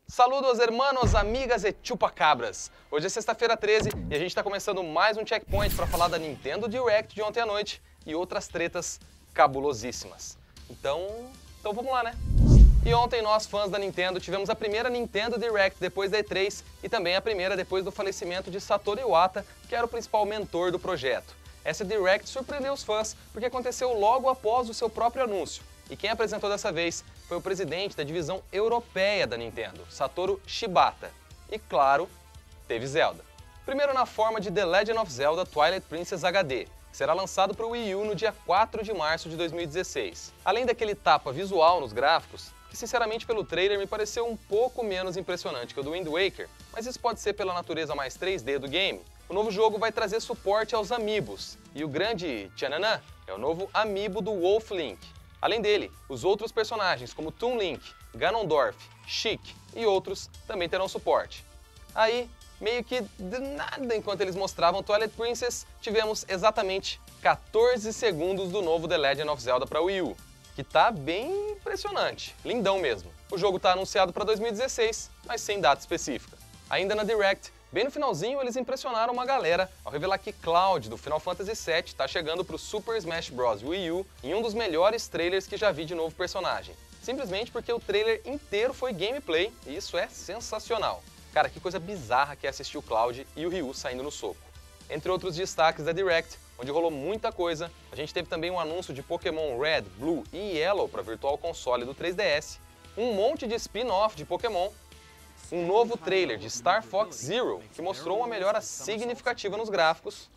Saludos hermanos, amigas e chupacabras! Hoje é sexta-feira 13 e a gente está começando mais um Checkpoint para falar da Nintendo Direct de ontem à noite e outras tretas cabulosíssimas. Então vamos lá, né? E ontem nós, fãs da Nintendo, tivemos a primeira Nintendo Direct depois da E3 e também a primeira depois do falecimento de Satoru Iwata, que era o principal mentor do projeto. Essa Direct surpreendeu os fãs porque aconteceu logo após o seu próprio anúncio. E quem apresentou dessa vez foi o presidente da divisão europeia da Nintendo, Satoru Shibata. E claro, teve Zelda. Primeiro na forma de The Legend of Zelda Twilight Princess HD, que será lançado para o Wii U no dia 4 de março de 2016. Além daquele tapa visual nos gráficos, que sinceramente pelo trailer me pareceu um pouco menos impressionante que o do Wind Waker, mas isso pode ser pela natureza mais 3D do game, o novo jogo vai trazer suporte aos amiibos, e o grande tchananã é o novo amiibo do Wolf Link. Além dele, os outros personagens como Toon Link, Ganondorf, Sheik e outros também terão suporte. Aí, meio que de nada enquanto eles mostravam Twilight Princess, tivemos exatamente 14 segundos do novo The Legend of Zelda para Wii U, que tá bem impressionante, lindão mesmo. O jogo tá anunciado para 2016, mas sem data específica. Ainda na Direct, bem no finalzinho, eles impressionaram uma galera ao revelar que Cloud, do Final Fantasy VII, está chegando para o Super Smash Bros. Wii U em um dos melhores trailers que já vi de novo personagem. Simplesmente porque o trailer inteiro foi gameplay e isso é sensacional. Cara, que coisa bizarra que é assistir o Cloud e o Ryu saindo no soco. Entre outros destaques da Direct, onde rolou muita coisa, a gente teve também um anúncio de Pokémon Red, Blue e Yellow para Virtual Console do 3DS, um monte de spin-off de Pokémon, um novo trailer de Star Fox Zero, que mostrou uma melhora significativa nos gráficos,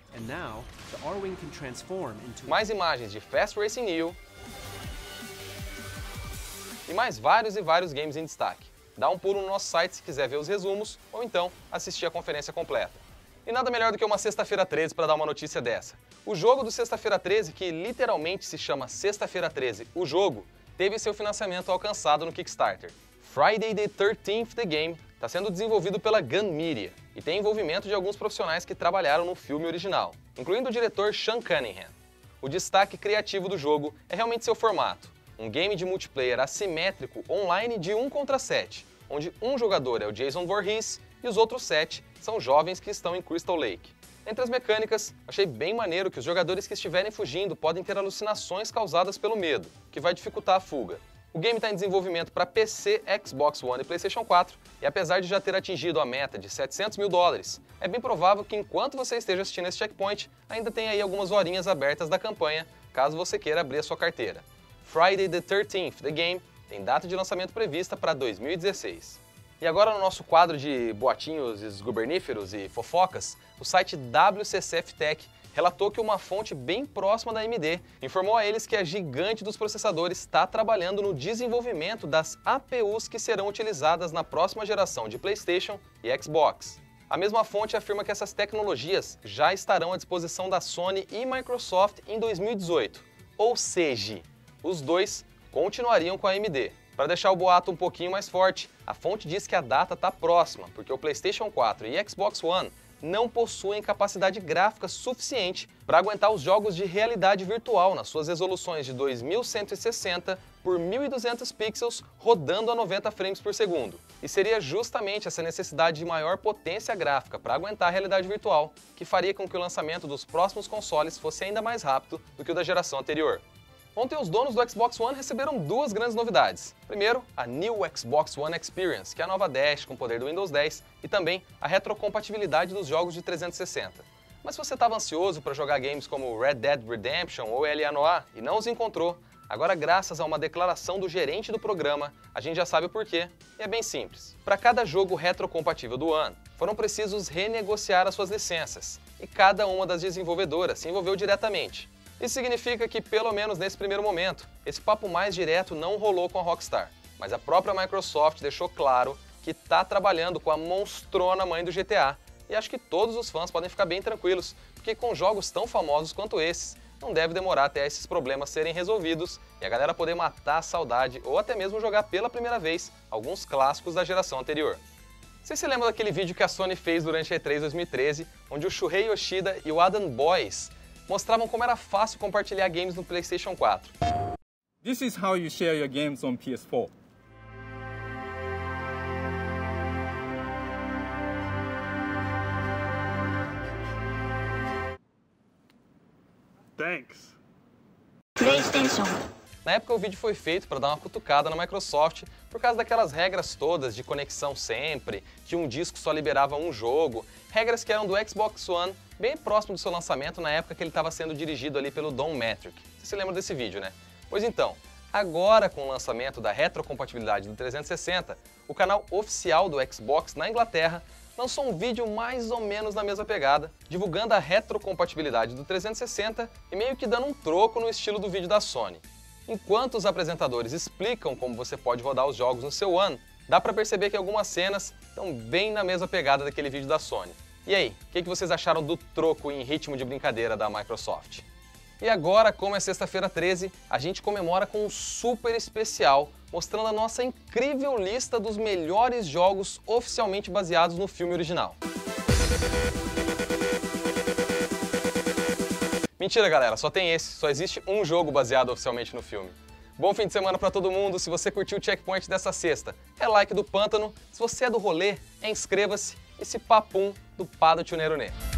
mais imagens de Fast Racing Neo e mais vários games em destaque. Dá um pulo no nosso site se quiser ver os resumos ou então assistir a conferência completa. E nada melhor do que uma sexta-feira 13 para dar uma notícia dessa. O jogo do Sexta-feira 13, que literalmente se chama Sexta-feira 13, o jogo, teve seu financiamento alcançado no Kickstarter. Friday the 13th The Game está sendo desenvolvido pela Gun Media e tem envolvimento de alguns profissionais que trabalharam no filme original, incluindo o diretor Sean Cunningham. O destaque criativo do jogo é realmente seu formato, um game de multiplayer assimétrico online de 1 contra 7, onde um jogador é o Jason Voorhees e os outros 7 são jovens que estão em Crystal Lake. Entre as mecânicas, achei bem maneiro que os jogadores que estiverem fugindo podem ter alucinações causadas pelo medo, que vai dificultar a fuga. O game está em desenvolvimento para PC, Xbox One e PlayStation 4, e apesar de já ter atingido a meta de $700 mil, é bem provável que enquanto você esteja assistindo esse checkpoint, ainda tem aí algumas horinhas abertas da campanha, caso você queira abrir a sua carteira. Friday the 13th The Game tem data de lançamento prevista para 2016. E agora no nosso quadro de boatinhos esguberníferos e fofocas, o site WCCF Tech relatou que uma fonte bem próxima da AMD informou a eles que a gigante dos processadores está trabalhando no desenvolvimento das APUs que serão utilizadas na próxima geração de PlayStation e Xbox. A mesma fonte afirma que essas tecnologias já estarão à disposição da Sony e Microsoft em 2018, ou seja, os dois continuariam com a AMD. Para deixar o boato um pouquinho mais forte, a fonte diz que a data está próxima, porque o PlayStation 4 e Xbox One não possuem capacidade gráfica suficiente para aguentar os jogos de realidade virtual nas suas resoluções de 2160 por 1200 pixels rodando a 90 frames por segundo. E seria justamente essa necessidade de maior potência gráfica para aguentar a realidade virtual que faria com que o lançamento dos próximos consoles fosse ainda mais rápido do que o da geração anterior. Ontem os donos do Xbox One receberam duas grandes novidades. Primeiro, a New Xbox One Experience, que é a nova dash com o poder do Windows 10, e também a retrocompatibilidade dos jogos de 360. Mas se você estava ansioso para jogar games como Red Dead Redemption ou L.A. Noire e não os encontrou, agora graças a uma declaração do gerente do programa, a gente já sabe o porquê, e é bem simples. Para cada jogo retrocompatível do ano, foram precisos renegociar as suas licenças, e cada uma das desenvolvedoras se envolveu diretamente. Isso significa que, pelo menos nesse primeiro momento, esse papo mais direto não rolou com a Rockstar, mas a própria Microsoft deixou claro que está trabalhando com a monstrona mãe do GTA, e acho que todos os fãs podem ficar bem tranquilos, porque com jogos tão famosos quanto esses, não deve demorar até esses problemas serem resolvidos e a galera poder matar a saudade ou até mesmo jogar pela primeira vez alguns clássicos da geração anterior. Vocês se lembram daquele vídeo que a Sony fez durante a E3 2013, onde o Shuhei Yoshida e o Adam Boyce mostravam como era fácil compartilhar games no PlayStation 4. This is how you share your games on PS4. Thanks. PlayStation. Na época o vídeo foi feito para dar uma cutucada na Microsoft por causa daquelas regras todas de conexão sempre, que um disco só liberava um jogo, regras que eram do Xbox One, bem próximo do seu lançamento na época que ele estava sendo dirigido ali pelo Don Mattrick. Você se lembra desse vídeo, né? Pois então, agora com o lançamento da retrocompatibilidade do 360, o canal oficial do Xbox na Inglaterra lançou um vídeo mais ou menos na mesma pegada, divulgando a retrocompatibilidade do 360 e meio que dando um troco no estilo do vídeo da Sony. Enquanto os apresentadores explicam como você pode rodar os jogos no seu One, dá pra perceber que algumas cenas estão bem na mesma pegada daquele vídeo da Sony. E aí, o que vocês acharam do troco em ritmo de brincadeira da Microsoft? E agora, como é sexta-feira 13, a gente comemora com um super especial, mostrando a nossa incrível lista dos melhores jogos oficialmente baseados no filme original. Mentira, galera, só tem esse, só existe um jogo baseado oficialmente no filme. Bom fim de semana pra todo mundo, se você curtiu o Checkpoint dessa sexta, é like do Pântano, se você é do rolê, inscreva-se e se papum do Pá do Tio Neronê.